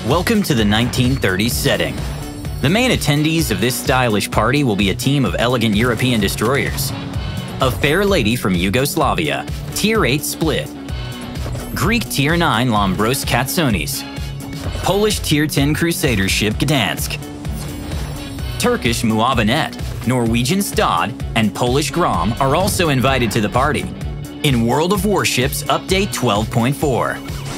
Welcome to the 1930s setting. The main attendees of this stylish party will be a team of elegant European destroyers. A fair lady from Yugoslavia, Tier 8 Split. Greek Tier 9 Lombros Katsonis. Polish Tier 10 Crusader ship Gdansk. Turkish Muavinet, Norwegian Stad, and Polish Grom are also invited to the party. In World of Warships Update 12.4.